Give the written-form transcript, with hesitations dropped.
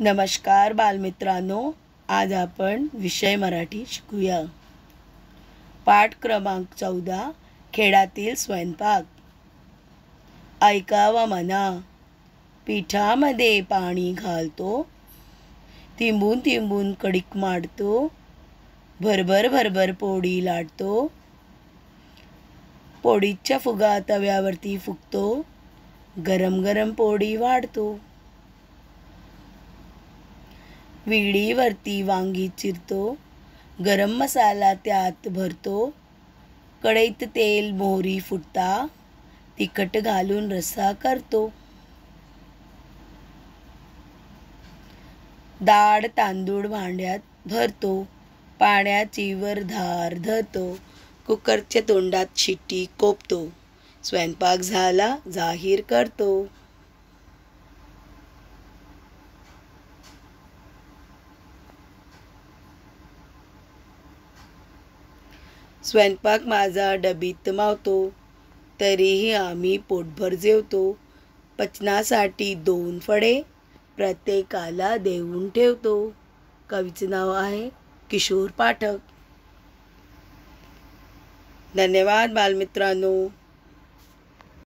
नमस्कार बालमित्रांनो, आज आपण विषय मराठी शिकूया। पाठ क्रमांक 14, खेळातील स्वयंपाक। ऐकावा म्हणा, पिठामध्ये पाणी घालतो, तिंबून तिंबून कणिक मांडतो, भरभर भरभर पोळी लाटतो, पोळीच्या फुगा तव्यावरती फुकतो, गरम गरम पोळी वाढतो, विडीवरती वांगी चिरतो, गरम मसाला त्यात भरतो, कढईत तेल मोहरी फुटता, तिखट घालून रस्सा करतो, डाळ तांदूळ भांड्यात भरतो, पाण्याची वर धार धरतो, कुकरच्या तोंडात शिट्टी कोपतो, स्वयंपाक झाला जाहीर करतो। स्वयंपाक माझा डबीत मावतो, तरीही आम्ही पोटभर जेवतो, पचनासाठी 2 फळे प्रत्येकाला देऊन ठेवतो। कवीचं नाव आहे किशोर पाठक। धन्यवाद बालमित्रांनो।